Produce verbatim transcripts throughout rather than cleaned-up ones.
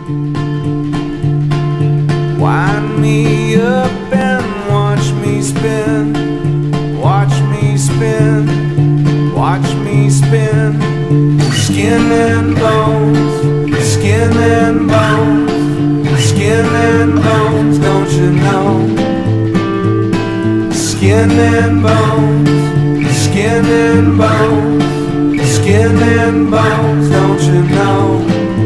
Wind me up and watch me spin, watch me spin, watch me spin. Skin and bones, skin and bones, skin and bones, don't you know? Skin and bones, skin and bones, skin and bones, don't you know?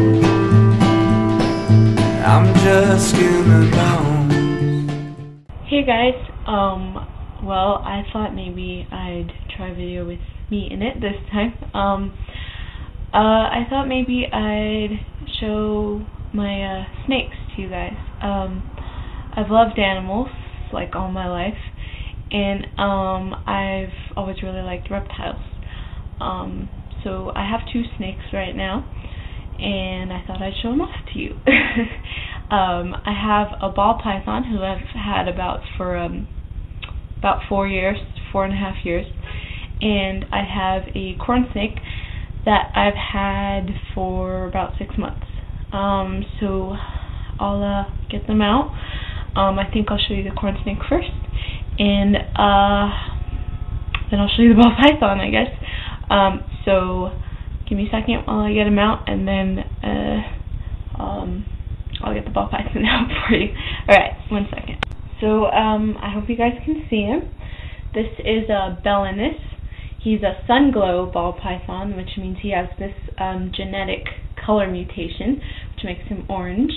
I'm just skin and bones. Hey guys, um, well, I thought maybe I'd try a video with me in it this time. Um, uh, I thought maybe I'd show my uh, snakes to you guys. Um, I've loved animals like all my life, and um, I've always really liked reptiles. Um, so I have two snakes right now, and I thought I'd show them off to you. um, I have a ball python who I've had about for um, about four years, four and a half years, and I have a corn snake that I've had for about six months. Um, so I'll uh, get them out. Um, I think I'll show you the corn snake first, and uh, then I'll show you the ball python, I guess. Um, so give me a second while I get them out, and then uh, um, I'll get the ball python out for you. Alright, one second. So um, I hope you guys can see him. This is a Belenus. He's a sunglow ball python, which means he has this um, genetic color mutation, which makes him orange.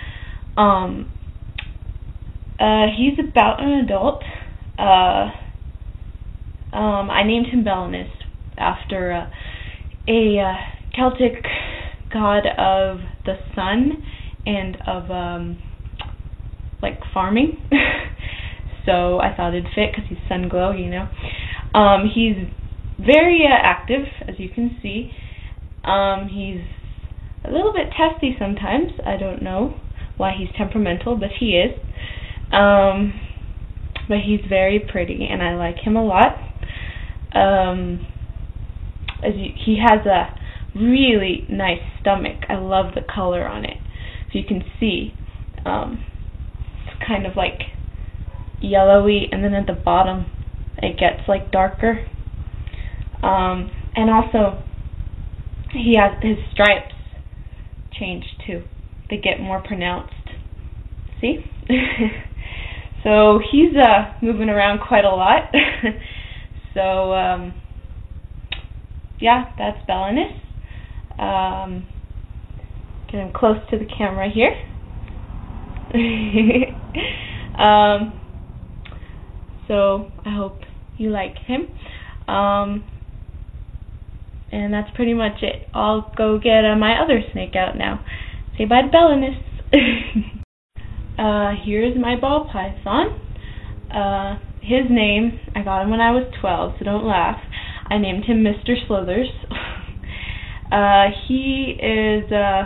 Um, uh, he's about an adult. Uh, um, I named him Belenus after uh, a uh, Celtic god of the sun and of um, like farming. So I thought it'd fit because he's sunglow, you know. Um, he's very uh, active, as you can see. Um, he's a little bit testy sometimes. I don't know why he's temperamental, but he is. Um, but he's very pretty, and I like him a lot. Um, as you, he has a really nice stomach. I love the color on it. So you can see, um, it's kind of like yellowy, and then at the bottom it gets like darker. Um, and also he has his stripes change too. They get more pronounced. See? So he's uh, moving around quite a lot. So um, yeah, that's Belenus. Um, get him close to the camera here. um, so I hope you like him. Um, and that's pretty much it. I'll go get uh, my other snake out now. Say bye to Belenus. uh, here's my ball python. Uh, his name, I got him when I was twelve, so don't laugh. I named him Mister Slithers. uh, he is uh,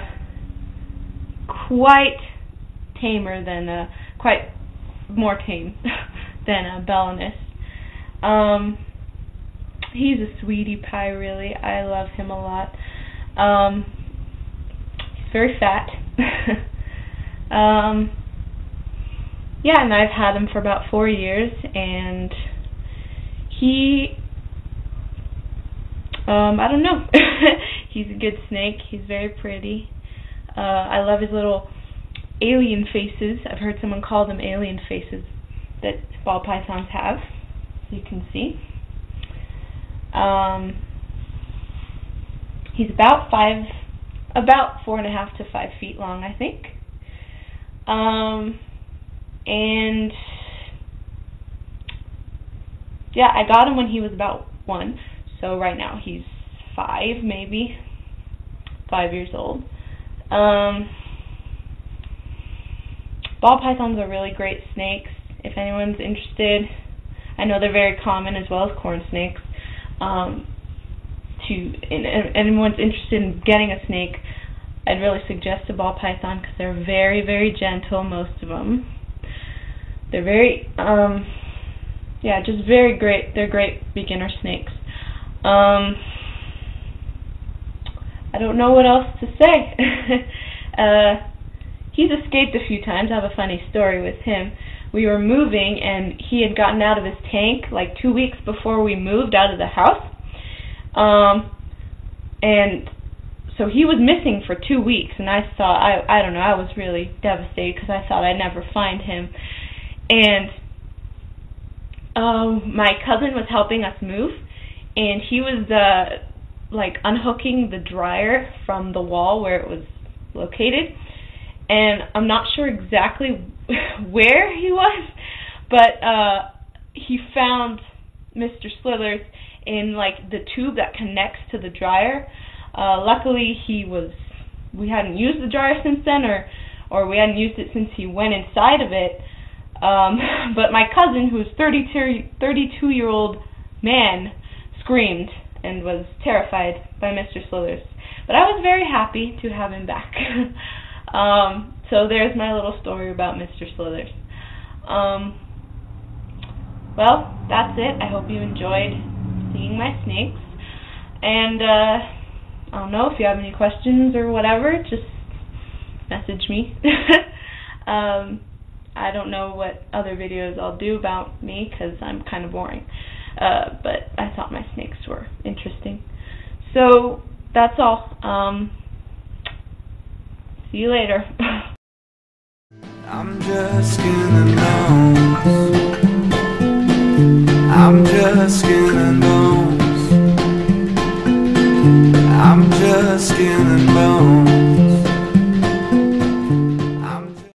quite tamer than, uh, quite more tame than uh, Belenus. Um, he's a sweetie pie, really. I love him a lot. Um, he's very fat. um, yeah, and I've had him for about four years, and he, um, I don't know. He's a good snake. He's very pretty. Uh, I love his little alien faces. I've heard someone call them alien faces that ball pythons have. You can see. Um, he's about five, about four and a half to five feet long, I think. Um, and yeah, I got him when he was about one. So right now he's five, maybe five years old. Um, ball pythons are really great snakes. If anyone's interested, I know they're very common as well as corn snakes. Um, to and, and anyone's interested in getting a snake, I'd really suggest a ball python because they're very, very gentle. Most of them, they're very, um, yeah, just very great. They're great beginner snakes. Um, I don't know what else to say. uh, he's escaped a few times. I have a funny story with him. We were moving, and he had gotten out of his tank like two weeks before we moved out of the house. Um, and so he was missing for two weeks, and I thought, I, I don't know, I was really devastated because I thought I'd never find him. And um, my cousin was helping us move, and he was uh, like unhooking the dryer from the wall where it was located. And I'm not sure exactly where he was, but uh, he found Mister Slithers in like the tube that connects to the dryer. Uh, luckily, he was. We hadn't used the dryer since then, or or we hadn't used it since he went inside of it. Um, but my cousin, who's thirty-two year old man, screamed and was terrified by Mister Slithers. But I was very happy to have him back. Um, so there's my little story about Mister Slithers. Um, well, that's it. I hope you enjoyed seeing my snakes. And, uh, I don't know, if you have any questions or whatever, just message me. um, I don't know what other videos I'll do about me, because I'm kind of boring. Uh, but I thought my snakes were interesting. So, that's all. Um... See you later. I'm just skin and bones. I'm just skin